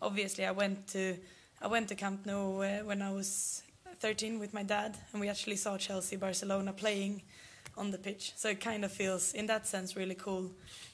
obviously I went to Camp Nou when I was 13 with my dad, and we actually saw Chelsea Barcelona playing on the pitch. So it kind of feels, in that sense, really cool